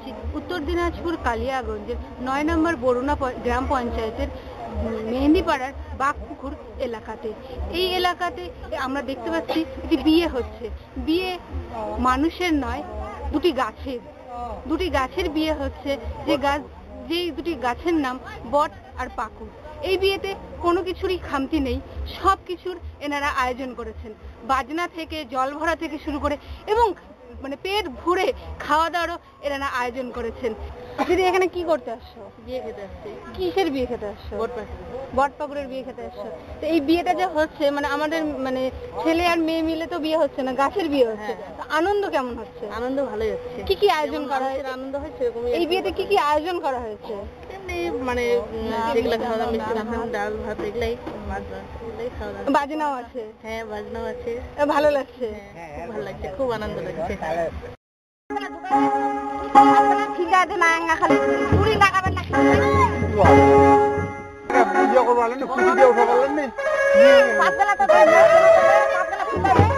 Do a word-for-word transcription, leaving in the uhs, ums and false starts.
আছি উত্তর দিনাজপুর কালিয়াগঞ্জের নয় নম্বর বরুণা গ্রাম পঞ্চায়েতের মেহেন্দিপাড়ার বাঘপুকুর এলাকাতে। এই এলাকাতে আমরা দেখতে পাচ্ছি একটি বিয়ে হচ্ছে। বিয়ে মানুষের নয়, দুটি গাছের দুটি গাছের বিয়ে হচ্ছে। যে গাছ যেই দুটি গাছের নাম বট আর পাকুড়। এই বিয়েতে কোনো কিছুরই খামতি নেই, সব কিছুর এনারা আয়োজন করেছেন। বাজনা থেকে জল ভরা থেকে শুরু করে এবং মানে পেট ভরে খাওয়া দাওয়ারও এনারা আয়োজন করেছেন। দিদি এখানে কি করতে আসছো? বিয়ে খেতে আসছি। কিসের বিয়ে খেতে আসছো? বট পাকুড়ের বিয়ে খেতে আসছো। তো এই বিয়েটা যে হচ্ছে মানে আমাদের মানে ছেলে আর মেয়ে মিলে তো বিয়ে হচ্ছে না, গাছের বিয়ে হচ্ছে। তো আনন্দ কেমন হচ্ছে? আনন্দ ভালোই হচ্ছে। কি কি আয়োজন করা হয়েছে? আনন্দ হয় সেরকমই। এই বিয়েতে কি কি আয়োজন করা হয়েছে? এমনি মানে যেগুলো খাওয়া দাওয়া, মিষ্টি মাখন, ডাল ভাত, এগুলাই খাওয়া দাওয়া। বাজনাও আছে? হ্যাঁ, বাজনাও আছে। ভালো লাগছে? খুব ভালো লাগছে, খুব আনন্দ লাগছে। ঠিক আছে না খালি চুরি লাগাবেন না। পুজো করবো খুশি দিয়ে উঠে বললেন পাঁচ বেলা তো